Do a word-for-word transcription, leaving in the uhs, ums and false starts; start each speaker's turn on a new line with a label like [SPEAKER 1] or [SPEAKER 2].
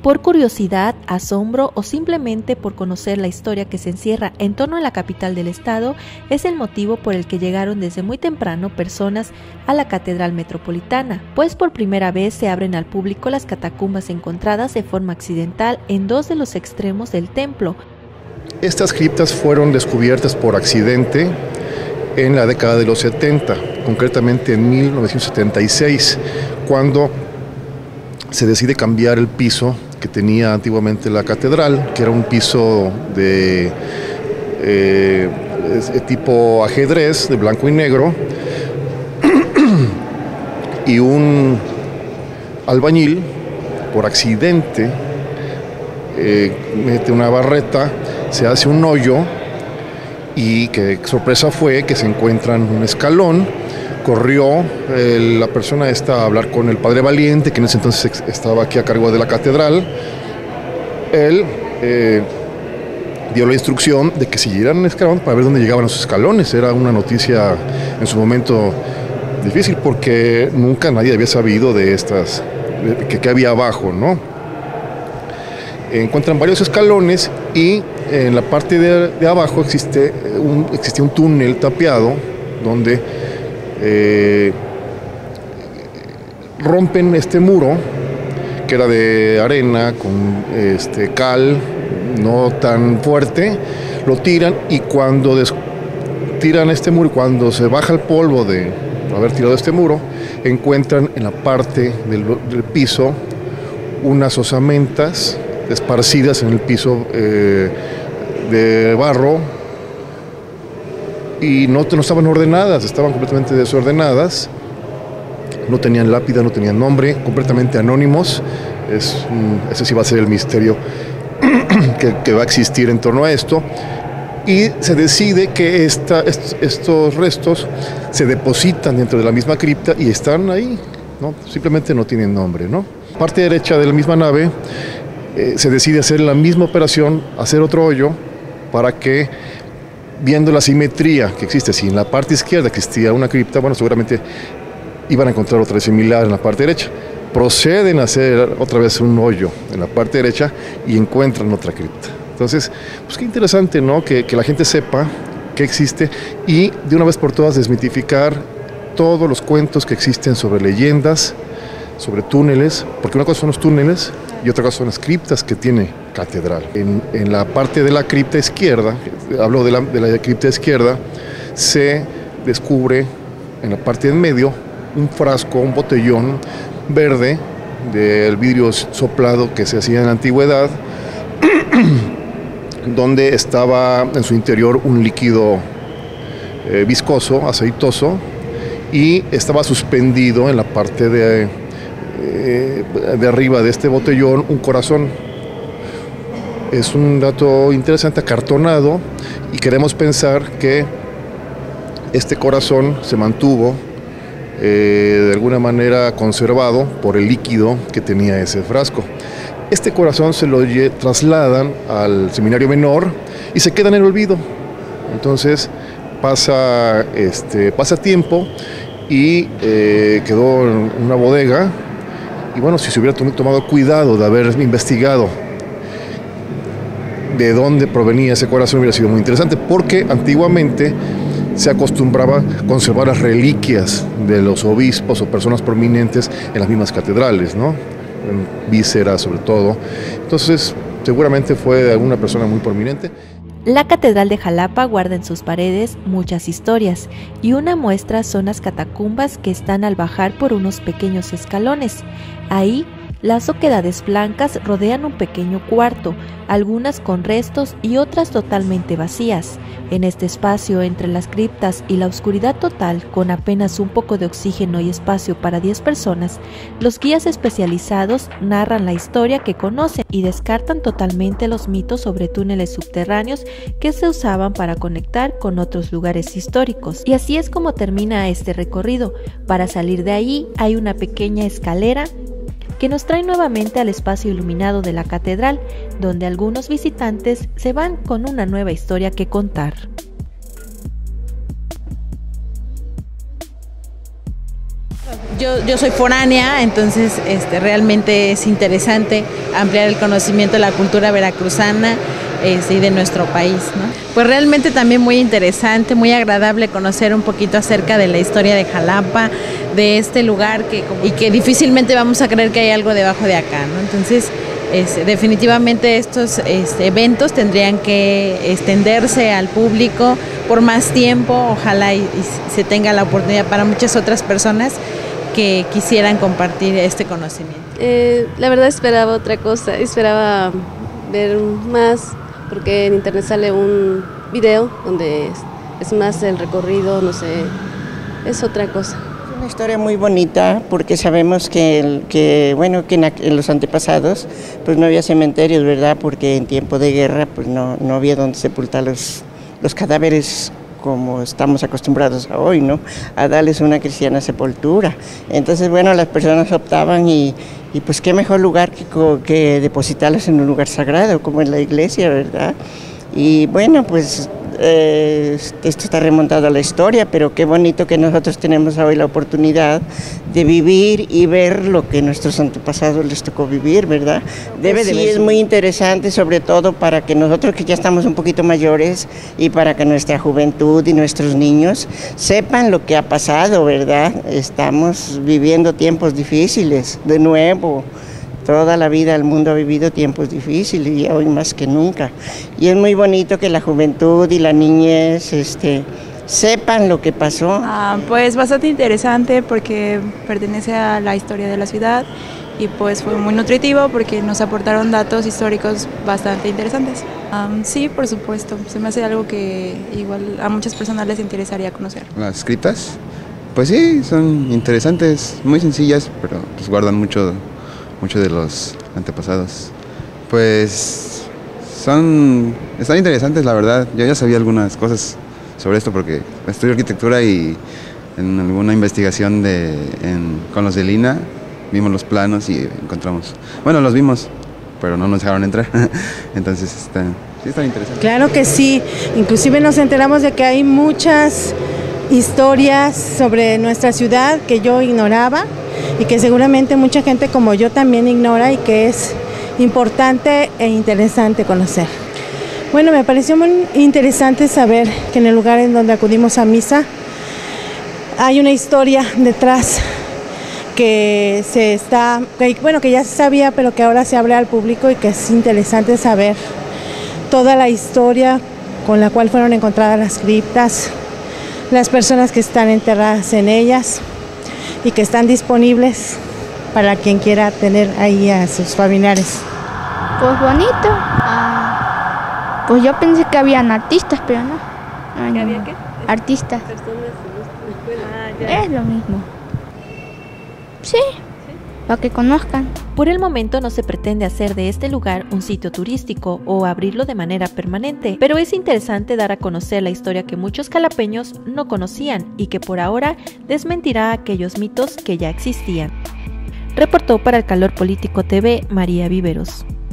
[SPEAKER 1] Por curiosidad, asombro o simplemente por conocer la historia que se encierra en torno a la capital del estado, es el motivo por el que llegaron desde muy temprano personas a la Catedral Metropolitana, pues por primera vez se abren al público las catacumbas encontradas de forma accidental en dos de los extremos del templo.
[SPEAKER 2] Estas criptas fueron descubiertas por accidente en la década de los setenta, concretamente en mil novecientos setenta y seis, cuando se decide cambiar el piso que tenía antiguamente la catedral, que era un piso de eh, tipo ajedrez, de blanco y negro, y un albañil, por accidente, eh, mete una barreta, se hace un hoyo, y que sorpresa fue que se encuentran un escalón. Corrió eh, la persona esta a hablar con el padre Valiente, que en ese entonces estaba aquí a cargo de la catedral. Él eh, dio la instrucción de que siguieran un escalón para ver dónde llegaban los escalones. Era una noticia en su momento difícil porque nunca nadie había sabido de estas, de que, que había abajo, ¿no? Encuentran varios escalones y en la parte de, de abajo existe un, existe un túnel tapiado donde Eh, rompen este muro que era de arena con este, cal no tan fuerte, lo tiran y cuando des tiran este muro, cuando se baja el polvo de haber tirado este muro, encuentran en la parte del, del piso unas osamentas esparcidas en el piso eh, de barro, y no, no estaban ordenadas, estaban completamente desordenadas, no tenían lápida, no tenían nombre, completamente anónimos. Es, ese sí va a ser el misterio que, que va a existir en torno a esto, y se decide que esta, est, estos restos se depositan dentro de la misma cripta y están ahí, ¿no? Simplemente no tienen nombre, ¿no? Parte derecha de la misma nave eh, se decide hacer la misma operación, hacer otro hoyo para que, viendo la simetría que existe, si en la parte izquierda existía una cripta, bueno, seguramente iban a encontrar otra similar en la parte derecha. Proceden a hacer otra vez un hoyo en la parte derecha y encuentran otra cripta. Entonces, pues qué interesante, ¿no? Que, que la gente sepa que existe y de una vez por todas desmitificar todos los cuentos que existen sobre leyendas, sobre túneles, porque una cosa son los túneles y otra cosa son las criptas que tiene catedral. En, en la parte de la cripta izquierda, hablo de la, de la cripta izquierda, se descubre en la parte en medio un frasco, un botellón verde del vidrio soplado que se hacía en la antigüedad, donde estaba en su interior un líquido eh, viscoso, aceitoso, y estaba suspendido en la parte de Eh, de arriba de este botellón un corazón. Es un dato interesante, acartonado, y queremos pensar que este corazón se mantuvo eh, de alguna manera conservado por el líquido que tenía ese frasco. Este corazón se lo trasladan al seminario menor y se queda en el olvido. Entonces pasa, este, pasa tiempo y eh, quedó en una bodega. Y bueno, si se hubiera tomado cuidado de haber investigado de dónde provenía ese corazón, hubiera sido muy interesante, porque antiguamente se acostumbraba a conservar las reliquias de los obispos o personas prominentes en las mismas catedrales, ¿no? En vísceras sobre todo. Entonces, seguramente fue de alguna persona muy prominente.
[SPEAKER 1] La Catedral de Jalapa guarda en sus paredes muchas historias, y una muestra son las catacumbas que están al bajar por unos pequeños escalones. Ahí, las oquedades blancas rodean un pequeño cuarto, algunas con restos y otras totalmente vacías. En este espacio entre las criptas y la oscuridad total, con apenas un poco de oxígeno y espacio para diez personas, los guías especializados narran la historia que conocen y descartan totalmente los mitos sobre túneles subterráneos que se usaban para conectar con otros lugares históricos. Y así es como termina este recorrido. Para salir de ahí hay una pequeña escalera que nos trae nuevamente al espacio iluminado de la catedral, donde algunos visitantes se van con una nueva historia que contar.
[SPEAKER 3] Yo, yo soy foránea, entonces este, realmente es interesante ampliar el conocimiento de la cultura veracruzana este, y de nuestro país, ¿no? Pues realmente también muy interesante, muy agradable conocer un poquito acerca de la historia de Jalapa, de este lugar que, y que difícilmente vamos a creer que hay algo debajo de acá, ¿no? Entonces, es, definitivamente estos este, eventos tendrían que extenderse al público por más tiempo, ojalá y, y se tenga la oportunidad para muchas otras personas que quisieran compartir este conocimiento.
[SPEAKER 4] Eh, la verdad esperaba otra cosa, esperaba ver más, porque en internet sale un video donde es, es más el recorrido, no sé, es otra cosa.
[SPEAKER 5] Una historia muy bonita porque sabemos que, el, que bueno, que en, en los antepasados pues no había cementerios, ¿verdad? Porque en tiempo de guerra pues no, no había donde sepultar los, los cadáveres como estamos acostumbrados a hoy, ¿no? A darles una cristiana sepultura. Entonces, bueno, las personas optaban y, y pues qué mejor lugar que, que depositarlos en un lugar sagrado como en la iglesia, ¿verdad? Y bueno, pues Eh, esto está remontado a la historia, pero qué bonito que nosotros tenemos hoy la oportunidad de vivir y ver lo que nuestros antepasados les tocó vivir, ¿verdad? Debe de sí, es muy interesante, sobre todo para que nosotros que ya estamos un poquito mayores y para que nuestra juventud y nuestros niños sepan lo que ha pasado, ¿verdad? Estamos viviendo tiempos difíciles, de nuevo. Toda la vida el mundo ha vivido tiempos difíciles y hoy más que nunca. Y es muy bonito que la juventud y la niñez este, sepan lo que pasó.
[SPEAKER 6] Ah, pues bastante interesante porque pertenece a la historia de la ciudad y pues fue muy nutritivo porque nos aportaron datos históricos bastante interesantes. Um, sí, por supuesto, se me hace algo que igual a muchas personas les interesaría conocer.
[SPEAKER 7] Las criptas, pues sí, son interesantes, muy sencillas, pero pues guardan mucho... muchos de los antepasados. Pues son, están interesantes, la verdad. Yo ya sabía algunas cosas sobre esto porque estudio arquitectura y en alguna investigación de, en, con los de Lina vimos los planos y encontramos, bueno, los vimos, pero no nos dejaron entrar. Entonces están, sí están interesantes.
[SPEAKER 8] Claro que sí, inclusive nos enteramos de que hay muchas historias sobre nuestra ciudad que yo ignoraba y que seguramente mucha gente como yo también ignora y que es importante e interesante conocer. Bueno, me pareció muy interesante saber que en el lugar en donde acudimos a misa hay una historia detrás que se está, que, bueno, que ya se sabía, pero que ahora se abre al público y que es interesante saber toda la historia con la cual fueron encontradas las criptas, las personas que están enterradas en ellas y que están disponibles para quien quiera tener ahí a sus familiares.
[SPEAKER 9] Pues bonito. Ah, pues yo pensé que habían artistas, pero no. Ay,
[SPEAKER 4] ¿Qué
[SPEAKER 9] no.
[SPEAKER 4] había qué?
[SPEAKER 9] Artistas.
[SPEAKER 4] Ah, ya.
[SPEAKER 9] Es lo mismo. Sí, ¿Sí? Para que conozcan.
[SPEAKER 1] Por el momento no se pretende hacer de este lugar un sitio turístico o abrirlo de manera permanente, pero es interesante dar a conocer la historia que muchos jalapeños no conocían y que por ahora desmentirá aquellos mitos que ya existían. Reportó para El Calor Político T V María Viveros.